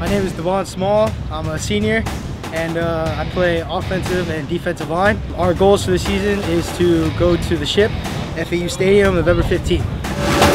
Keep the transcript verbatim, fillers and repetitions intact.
My name is Devon Small. I'm a senior and uh, I play offensive and defensive line. Our goals for the season is to go to the SHIP F A U Stadium November fifteenth.